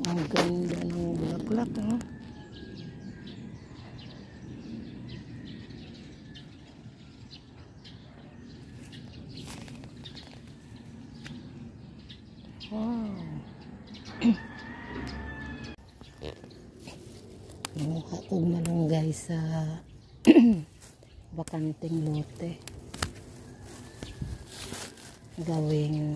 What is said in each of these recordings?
Ang ganda ng bulaklak, no? Wow. Nanguha ko na lang guys sa bakanting lote. Gawing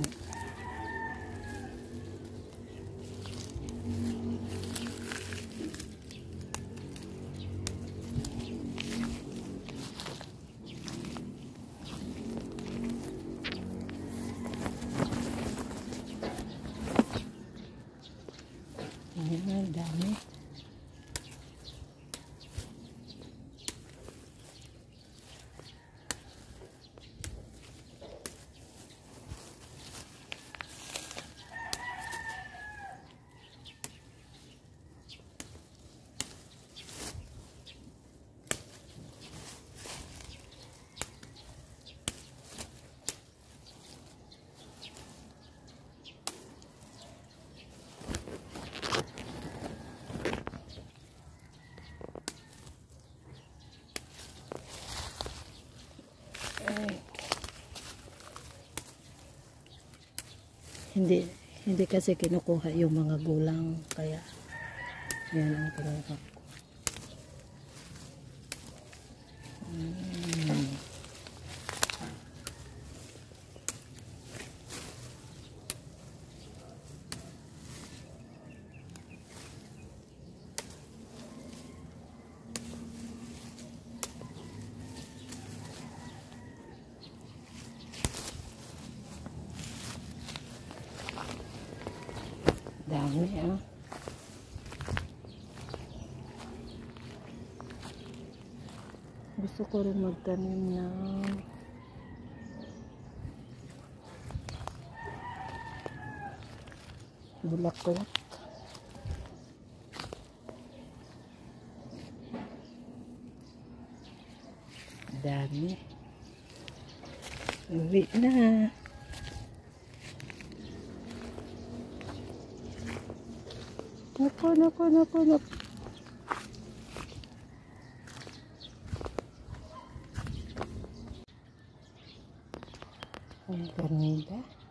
ang dami. Hindi kasi kinukuha yung mga gulang, kaya yan ang kinuha ko. Dami, ah. Gusto ko rin magtanim ng bulaklak. Dami. Uwi na. Naku. Ang ganda.